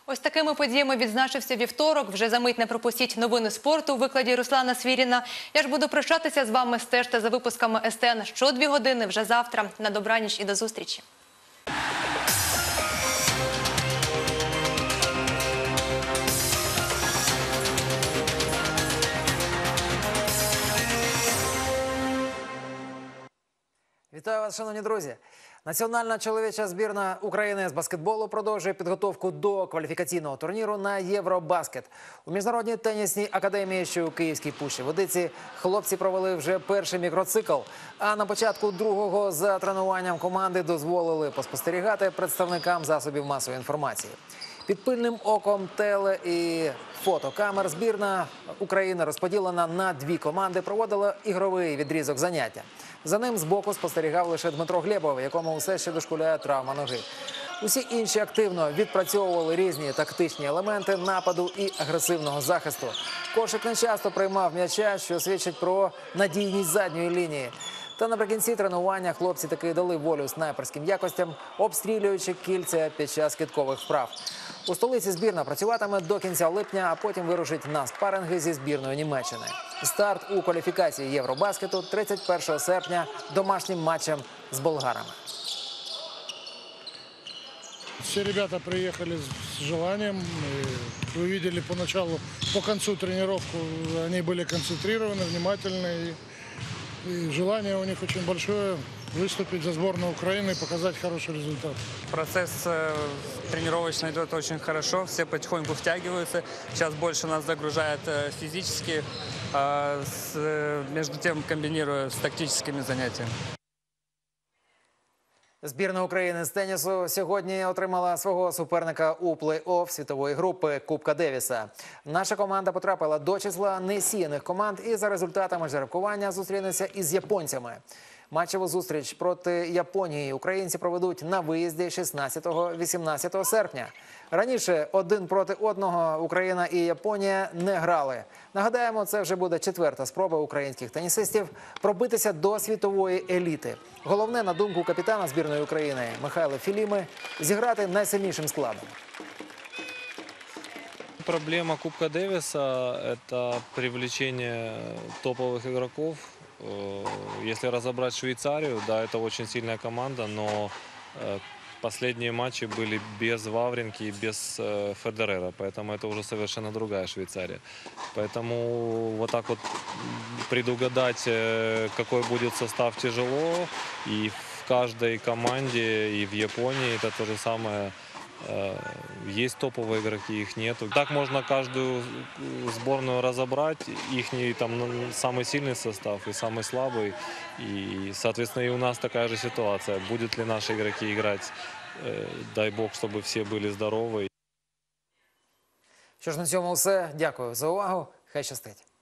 Ось такими подіями відзначився вівторок. Вже за мить не пропустіть новини спорту у викладі Руслана Свіріна. Я ж буду прощатися з вами. Стежте за випусками СТН що 2 години вже завтра. На добраніч і до зустрічі. Вітаю вас, шановні друзі! Національна чоловіча збірна України з баскетболу продовжує підготовку до кваліфікаційного турніру на Євробаскет. У Міжнародній тенісній академії, що у Київській Пущі-Водиці, хлопці провели вже перший мікроцикл. А на початку другого за тренуванням команди дозволили поспостерігати представникам засобів масової інформації. Під пильним оком теле- і фотокамер збірна України, розподілена на 2 команди, проводила ігровий відрізок заняття. За ним збоку спостерігав лише Дмитро Глєбов, якому все ще дошкуляє травма ноги. Усі інші активно відпрацьовували різні тактичні елементи нападу і агресивного захисту. Кошик не часто приймав м'яча, що свідчить про надійність задньої лінії. Та наприкінці тренування хлопці таки дали волю снайперським якостям, обстрілюючи кільця під час кидкових вправ. У столиці збірна працюватиме до кінця липня, а потім вирушить на спаринги зі збірною Німеччини. Старт у кваліфікації Євробаскету 31 серпня домашнім матчем з болгарами. Все ребята приехали с желанием. Вы видели поначалу, по концу тренировку, они были концентрированы, внимательны. И желание у них очень большое выступить за сборную Украины и показать хороший результат. Процесс тренировочный идет очень хорошо, все потихоньку втягиваются. Сейчас больше нас загружает физически, между тем комбинируя с тактическими занятиями. Збірна України з тенісу сьогодні отримала свого суперника у плей-офф світової групи Кубка Девіса. Наша команда потрапила до числа несіяних команд і за результатами жеребкування зустрінеться із японцями. Матчеву зустріч проти Японії українці проведуть на виїзді 16-18 серпня. Раніше 1 проти 1 Україна і Японія не грали. Нагадаємо, це вже буде 4-та спроба українських тенісистів пробитися до світової еліти. Головне, на думку капітана збірної України Михайла Філіми, зіграти найсильнішим складом. Проблема Кубка Дэвиса – это привлечение топовых игроков. Если разобрать Швейцарию, да, это очень сильная команда, но последние матчи были без Вавринки и без Федерера, поэтому это уже совершенно другая Швейцария. Поэтому вот так вот предугадать, какой будет состав, тяжело. И в каждой команде, и в Японии это то же самое. Есть топовые игроки, их нету. Так можно каждую сборную разобрать, их там самый сильный состав и самый слабый. И, соответственно, и у нас такая же ситуация. Будут ли наши игроки играть, дай бог, чтобы все были здоровы. Що ж, на цьому все. Дякую за увагу. Хай щастить.